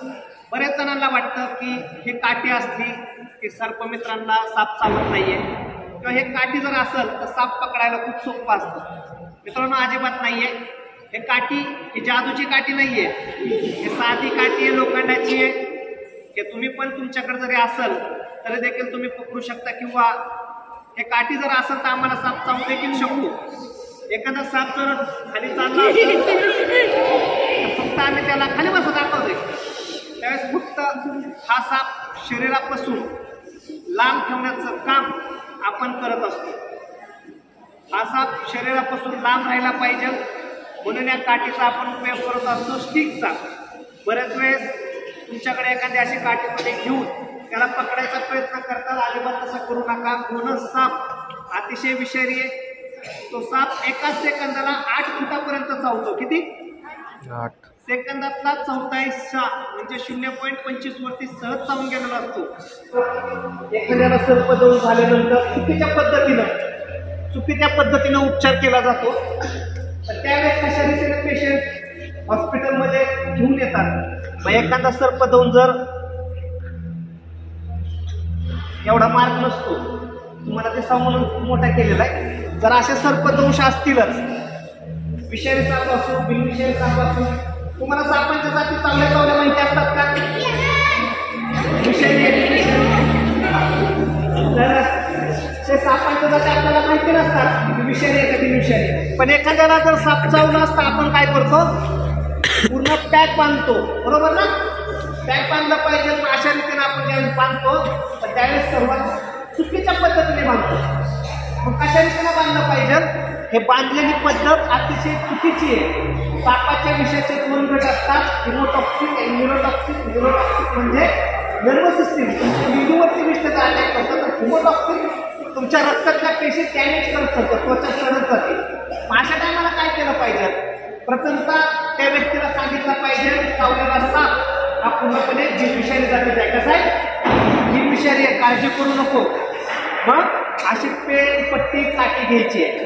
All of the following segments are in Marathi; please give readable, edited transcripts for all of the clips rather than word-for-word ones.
बऱ्याच जणांना वाटतं की हे काठी असली की सर्पमित्रांना साप चावत नाहीये, किंवा हे काठी जर असेल तर साप पकडायला खूप सोपं असतं. मित्रांनो, अजिबात नाहीये. हे काठी ही जादूची काठी नाहीये, हे साधी काठी आहे, लोखंडाची आहे. हे तुम्ही पण तुमच्याकडे जरी असेल तरी देखील तुम्ही पकडू शकता, किंवा हे काठी जर असेल तर आम्हाला साप चावू देखील शकू. एखादा साप जर खाली चालला असेल तर फक्त आम्ही त्याला खाली बसं दाखवतोय, त्यावेळेस फक्त हा साप शरीरापासून लांब ठेवण्याचं काम आपण करत असतो. हा साप शरीरापासून लांब राहायला पाहिजे म्हणून या काठीचा आपण उपयोग करत असतो, स्टिकचा. बऱ्याच वेळेस तुमच्याकडे एखादी अशी काठीमध्ये घेऊन त्याला पकडायचा प्रयत्न करतात. अजिबात तसं करू नका. घोणस साप अतिशय विषारी आहे. तो साप एकाच सेकंदाला 8 फुटापर्यंत चावतो. किती? 8 सेकंदातला 44 म्हणजे 0.25 वरती सहज चावून गेलेला असतो. एखाद्याला सर्पदंश झाल्यानंतर चुकीच्या पद्धतीनं उपचार केला जातो. तर त्यावेळेस कशा रीतीने पेशंट हॉस्पिटलमध्ये घेऊन येतात. मग एखादा सर्पदंश जर एवढा मार्क नसतो, तुम्हाला ते सांगून मोठा केलेला आहे. जर असे सर्पदंश असतीलच, विषारी साप असो बिनविषारी साप असो, तुम्हाला सापांच्या जाती चावल्या माहिती असतात का? विषारी ते सापांच्या जाती आपल्याला माहिती नसतात, विषारी आहे का बिनविषारी. पण एखाद्याला जर साप चावला असता आपण काय करतो? पूर्ण पॅक बांधतो, बरोबर ना? पॅक बांधलं पाहिजे. अशा रीतीने आपण ज्यावेळेस बांधतो तर त्यावेळेस सर्वात चुकीच्या पद्धतीने बांधतो. मग कशा रीतीने बांधलं पाहिजे? हे बांधलेली पद्धत अतिशय चुकीची आहे. सापाच्या विषाचे 2 गट असतात, हिमोटॉक्सिक आणि न्यूरोटॉक्सिक. न्यूरोटॉक्सिक म्हणजे नर्वस सिस्टीम, तुमच्या मेंदूवरती विषाचा अटॅक करतात. हिमोटॉक्सिक तुमच्या रक्तातल्या पेशी डॅमेज करत असतात, त्वचा सडत जाते. अशा टायमाला काय केलं पाहिजे? प्रथमतः त्या व्यक्तीला सांगितलं पाहिजे चावलेला साप हा पूर्णपणे जीवविषारी जातीचा आहे. कसा आहे? जीवविषारी आहे, काळजी करू नको. मग अशी पेन पट्टी काठी घ्यायची आहे.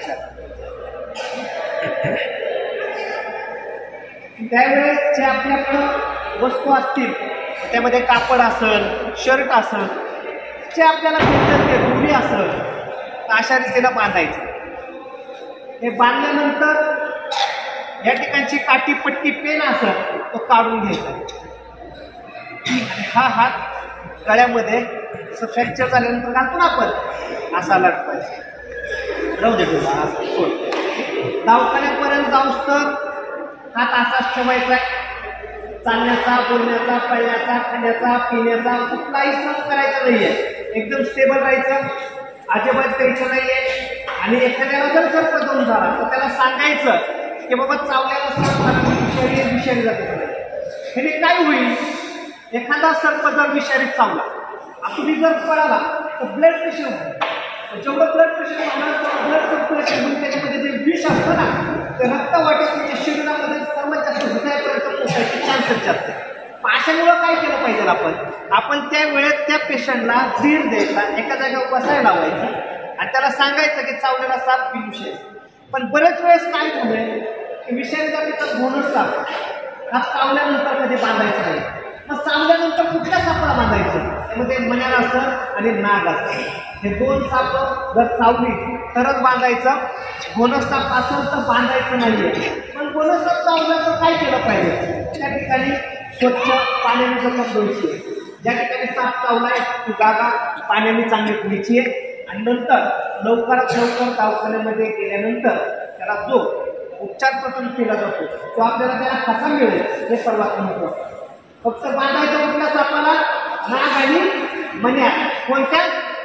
त्यावेळेस जे आपल्याकडं वस्तू असतील त्यामध्ये कापड असेल, शर्ट असेल, जे आपल्याला भेटत ते दोरी असेल, अशा रीतीला बांधायचं. हे बांधल्यानंतर या ठिकाणची काठी पट्टी पेन असेल तो काढून घ्यायचा. आणि हा हात गळ्यामध्ये फ्रॅक्चर झाल्यानंतर घालतो ना आपण, असा लटकायचा. राहू दे तुला दवाखान्यापर्यंत जाऊस तर हात असाच ठेवायचा. चालण्याचा, बोलण्याचा, पळण्याचा, खाण्याचा, पिण्याचा कुठलाही श्रम करायचा नाहीये. एकदम स्टेबल राहायचं, अजिबात द्यायचं नाहीये. आणि एखाद्याला जर सर्पदंश झाला तर त्याला सांगायचं की बाबा चावल्याला सर्प विषारी जाते. ह्याने काय होईल? एखादा सर्प जर विषारी चावला, तुम्ही जर पळाला तर ब्लड प्रेशर होतं. जेवढं ब्लड प्रेशर होणार तेवढं ब्लड सर्क्युलेशन होऊन त्याच्यामध्ये जे विष असतं ना ते रक्तवाटे तुमच्या शरीरामध्ये सर्वात जास्त हृदयापर्यंत पोहोचायचे चान्सेस जास्त. अशामुळं काय केलं पाहिजे? आपण त्या वेळेत त्या पेशंटला झीर द्यायचा, एका जागेवर बसायला लावायचं आणि त्याला सांगायचं की चावलेला साप विषारी. पण बरेच वेळेस काय झालंय की विषारी जातीचा घोणस साप हा चावल्यानंतर कधी बांधायचा नाही. मग चावल्यानंतर कुठल्या सापाला बांधायचं? त्यामध्ये मण्यार असतं आणि नाग असतं. हे 2 साप जर चावली तरच बांधायचं. घोणस साप असेल तर बांधायचं नाहीये. पण घोणस साप चावलं तर काय केलं पाहिजे? त्या ठिकाणी स्वच्छ पाण्याने जखम धुवायची. ज्या ठिकाणी साप चावलाय ती जागा पाण्याने चांगली धुवायची आहे. आणि नंतर लवकरात लवकर दवाखान्यामध्ये गेल्यानंतर त्याला जो उपचार प्रथम केला जातो तो आपल्याला त्याला कसा मिळेल हे सर्वात महत्त्वाचं. फक्त बांधायचं कुठल्या सापाला? नाग आणि मण्या. कोणत्या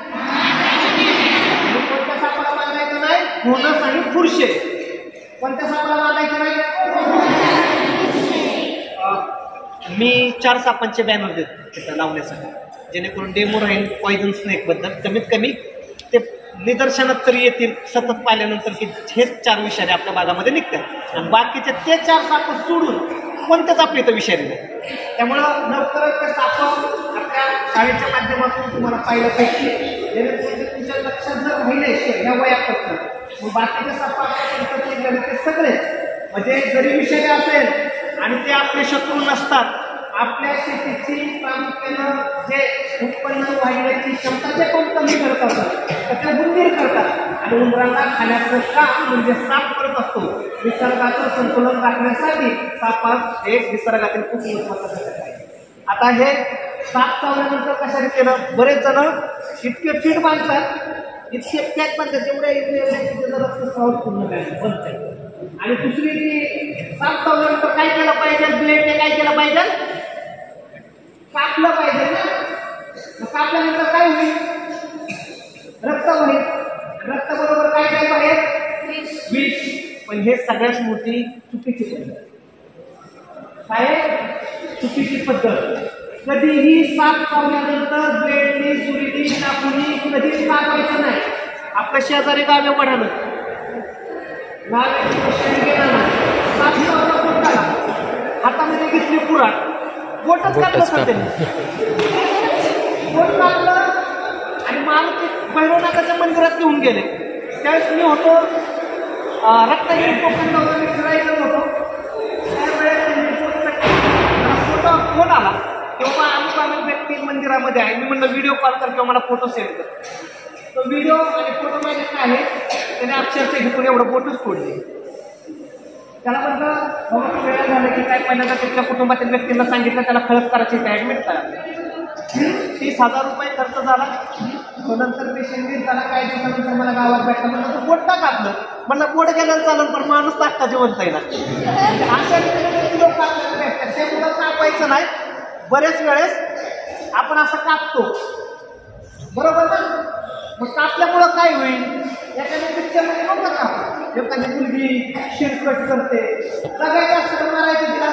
सापाला बांधायचं नाही? घोणस आणि फुरशे. कोणत्या सापाला बांधायचं नाही? मी 4 सापांचे बॅनर देतो लावण्यासाठी, जेणेकरून डेमो राहील पॉइझन स्नेक बद्दल. कमीत कमी ते निदर्शनात तरी येतील सतत पाहिल्यानंतर की हेच 4 विषारी आपल्या भागामध्ये निघतात. आणि बाकीचे ते 4 साप सोडून कोणत्याच आपल्या इथं विषारी नाही. त्यामुळं लवकरच ते साप आपल्या शाळेच्या माध्यमातून तुम्हाला पाहायला पाहिजे, जेणेकरून तुमच्या लक्षात जर राहिले या वयापासून मग बाकीचे साप ते सगळे म्हणजे जरी विषारी असेल आणि ते आपले शत्रू नसतात आपल्या शेतीची प्रामुख्यानं जे उत्पन्न वाढण्याची क्षमता जे कोण कमी करत असतात तर ते उंदीर करतात आणि उंदरांना खाण्याचं काम म्हणजे साप करत असतो. निसर्गाचं संतुलन राखण्यासाठी साप एक निसर्गातील खूप महत्त्वाचा घटक आहे. आता हे साप चावल्यानंतर कशा रीतीनं बरेच जण इतके फीट बांधतात इतके पॅक बांधतात तेवढ्या रक्तस्राव पूर्ण बंद आहे. आणि दुसरी ती साप चावल्यानंतर काय केलं पाहिजे ब्लेडने काय केलं पाहिजे कापलं पाहिजे ना. कापल्यानंतर काय होईल रक्त होईल. रक्त बरोबर काय काय बाहेर विष. पण हे सगळ्यात मोठी चुकीची पद्धत काय चुकीची पद्धत. कधीही साप चावल्यानंतर ब्लेडने सुरीने चाकूने कधीच कापायचं नाही. आपल्या शेजारी गावे पडालं हातामध्ये घेतली पुराण बोटच काढलं सर बोट काढलं आणि मला ते भैरवनाथाच्या मंदिरात घेऊन गेले. त्यावेळेस मी होतो रत्नागिरी कोकण फिरायला होतो. त्यावेळेस फोन आला तेव्हा आम्ही व्यक्ती मंदिरामध्ये आहे. मी म्हणलं व्हिडिओ कॉल कर किंवा मला फोटो सेंड कर. तो व्हिडिओ आणि फोटो मध्ये काय आहे त्याने अक्षरशः घेऊन एवढं बोटच तोडले. त्याला म्हटलं बाबा वेळा झालं की काय पहिल्यांदा त्याच्या कुटुंबातील व्यक्तींना सांगितलं त्याला खळत करायची ते ॲडमिट करा. 30,000 रुपये खर्च झाला. तो नंतर पेशंट झाला काही दिवसानंतर मला गावात भेटला म्हणलं तू बोट का कापलं म्हणलं बोट गेल्यानं चालून पण माणूस टाकता जिवंत आहे ना. अशा लोक भेटतात ते मुलं कापायचं नाही. बरेच वेळेस आपण असं कापतो बरोबर ना. मग कापल्यामुळं काय होईल एखाद्या पिक्चरमध्ये बघा का एखादी मुलगी शिरकट करते जगायचं असतं मारायचं तिला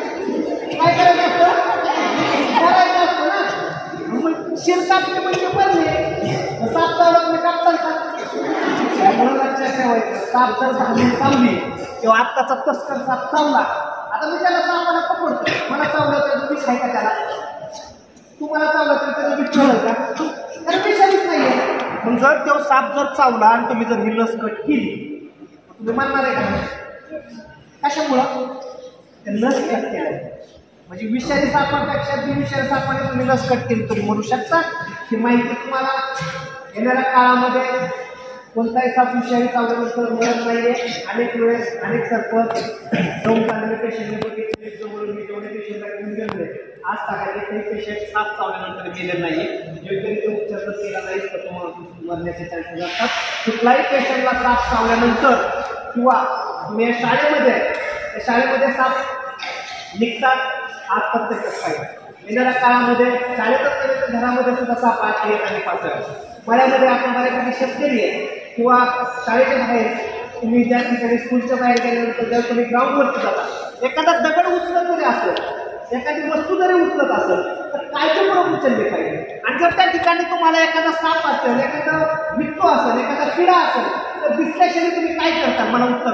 काय करायचं असतं मारायचं असतं ना. मग शिर कापले म्हणजे बनले साप चावला तुम्ही कापताल का. त्यामुळं लक्षात ठेवायचं साप जर घालून चावली किंवा आत्ताचा तस्कर साप चावला आता मी त्याला सापाला पकडतो मला चावलं त्याचं विष आहे का त्याला तुम्हाला चावलं तर त्याचं विष ठेवलं का कारण विषारीच नाहीये. पण जर तो साप जर चावला आणि तुम्ही जर ही लस कट केली तुम्ही मानणार आहे का कशामुळं ते लस कट केलं म्हणजे विषारी सापापेक्षा बिनविषारी सापाने तुम्ही लस कट केली तुम्ही म्हणू शकता. ही माहिती तुम्हाला येणाऱ्या काळामध्ये कोणताही साप विषारी चावल्यानंतर मिळत नाहीये. अनेक वेळेस अनेक सरपंच जाऊन चाललेले पेशंटने बघितले जवळून मी जेवढे पेशंटला घेऊन गेले आज सकाळी काही पेशंट साप चावल्यानंतर गेले नाही. योग्यरित्या उपचार जर केला नाही तर तुम्हाला मरण्याचे चान्सेस असतात. कुठलाही पेशंटला साप चावल्यानंतर किंवा तुम्ही शाळेमध्ये त्या शाळेमध्ये साप निघतात आज प्रत्यक्षच पाहिजे. येणाऱ्या काळामध्ये शाळेतच नव्हे तर घरामध्ये सुद्धा साप आत येत आणि पाहतोय. मळ्यामध्ये आपण बऱ्यापैकी शेतकरी आहे किंवा शाळेच्या बाहेर तुम्ही ज्या ठिकाणी स्कूलच्या बाहेर गेल्यानंतर जर तुम्ही ग्राउंडवरती जाता एखादा दगड उचलत जरी असेल एखादी वस्तू जरी उचलत असेल तर कायच्यामुळं उचलली पाहिजे. आणि जर त्या ठिकाणी तुम्हाला एखादा साप असेल एखादा बिट्टू असेल एखादा किडा असेल तर दिसल्याशिवाय तुम्ही काय करता मला उत्तर.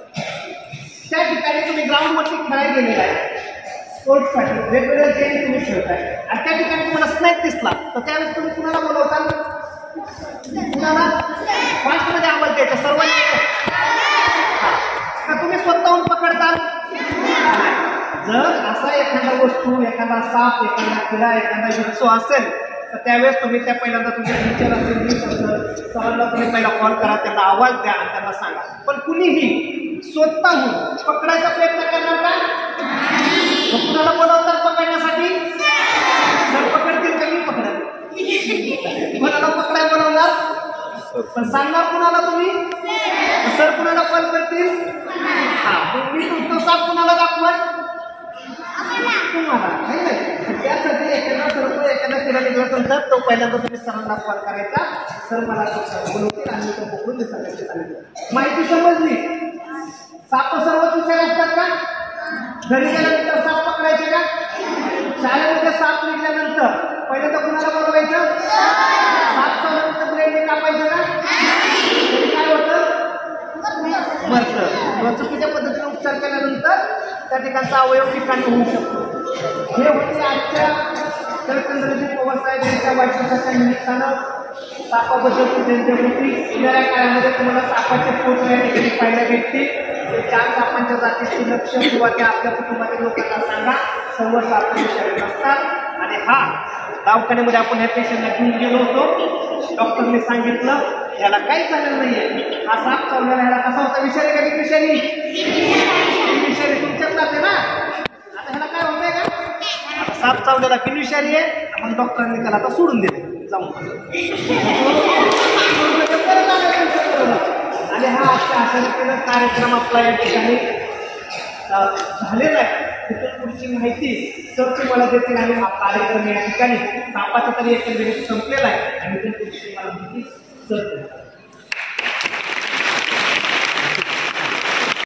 त्या ठिकाणी तुम्ही ग्राउंडवरती खेळायला गेलेला आहे स्पोर्ट्ससाठी वेगवेगळे गेम तुम्ही खेळताय आणि त्या ठिकाणी तुम्हाला स्नॅक दिसला तर त्यावेळेस तुम्ही कुणाला बोलवता कुणाला फास्टमध्ये आवाज द्यायचा सर्वांनी का तुम्ही स्वतःहून पकडता. जर असा एखादा वस्तू एखादा साप एखादा किडा एखादा बिच्छू असेल तर त्यावेळेस तुम्ही त्या पहिल्यांदा तुमच्या टीचर असेल सरांना तुम्ही पहिला कॉल करा त्यांना आवाज द्या आणि त्यांना सांगा. पण कुणीही स्वतःहून पकडायचा प्रयत्न करणार का कुणाला बोलवतात पकडण्यासाठी जर पकडतील तर मी पकडा कोणाला पकडाय बोलवणार पण सांगणार कुणाला तुम्ही सर कुणाला कॉल करतील तुम्ही तुमचा साप कुणाला दाखवाल तुम्हाला नाही. त्यासाठी एखादा सर्व एखादा किडा निघला असेल तर तो पहिल्यांदा तुम्ही सरांना कॉल करायचा सर मला बोलवतील आणि तो पकडून सांगायचं. माहिती समजली. साप सर्वच विषय असतात का घरी गेल्यानंतर साप पकडायचे का शाळेमध्ये साप निघल्यानंतर पहिल्यांदा कुणाला बोलवायचं साप चालल्यानंतर ब्लेडने कापायचं का काय होतं मरतं. चुकीच्या पद्धतीने उपचार केल्यानंतर त्या ठिकाणचा अवयव ठिकाणी होऊ शकतो. हे होते आजच्या जलचंद्रजी पवार साहेब यांच्या वाढदिवसाच्या निमित्तानं सापाबद्दल जनजागृती येणाऱ्या काळामध्ये तुम्हाला सापाचे फोटो या ठिकाणी पाहायला भेटतील. 4 सापांच्या जातीचे लक्ष किंवा त्या आपल्या कुटुंबातील लोकांना सांगा. सर्व साप विषारी नसतात. आणि हा दवाखान्यामध्ये आपण ह्या पेशंटला घेऊन गेलो होतो. डॉक्टरने सांगितलं ह्याला काहीच झालेलं नाहीये. हा साप चावलेला ह्याला कसा होता? विषारी का विषारी? विषारी तुमच्यात जाते ना. आता ह्याला काय होतंय का? आता साप चावलेला विषारी आहे. आपण डॉक्टरांनी त्याला आता सोडून दिले जाऊन. आणि हा अशा रीतीनं कार्यक्रम आपला या ठिकाणी झालेला आहे. तिथून पुढची माहिती तर तुम्हाला देतील. आणि हा कार्यक्रम या ठिकाणी सापाचा तरी एकंदरीत संपलेला आहे. आणि तिथून पुढची मला माहिती सर